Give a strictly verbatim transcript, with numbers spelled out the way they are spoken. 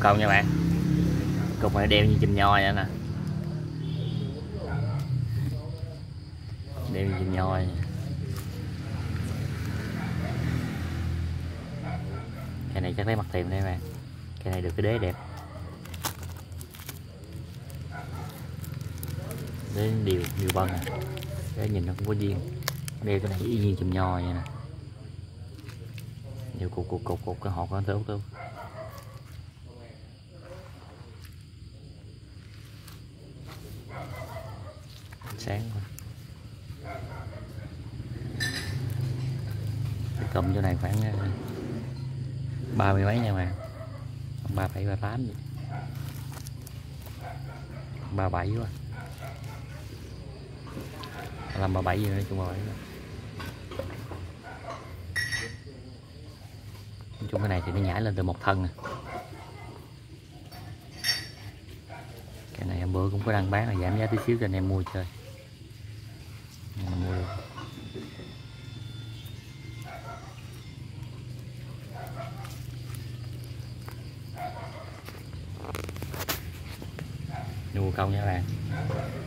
công nha bạn. Cục này đeo như chùm nho vậy nè, đeo như chùm nho vậy. Cái này chắc lấy mặt tiền đây bạn. Cái này được cái đế đẹp, đế điều điều bân à, để nhìn nó cũng có duyên. Đeo cái này y như chùm nho vậy nè, nhiều cục cục cục cục cái hột nó tốt tốt. Sáng thôi. Cái cụm chỗ này khoảng ba mươi mấy nha bạn, ba bảy ba tám vậy, ba bảy quá, làm ba bảy gì nữa chung rồi. Nói chung cái này thì nó nhảy lên từ một thân nè. Cái này hôm bữa cũng có đăng bán là giảm giá tí xíu cho anh em mua chơi. Mình mua được. Mua công nha các bạn.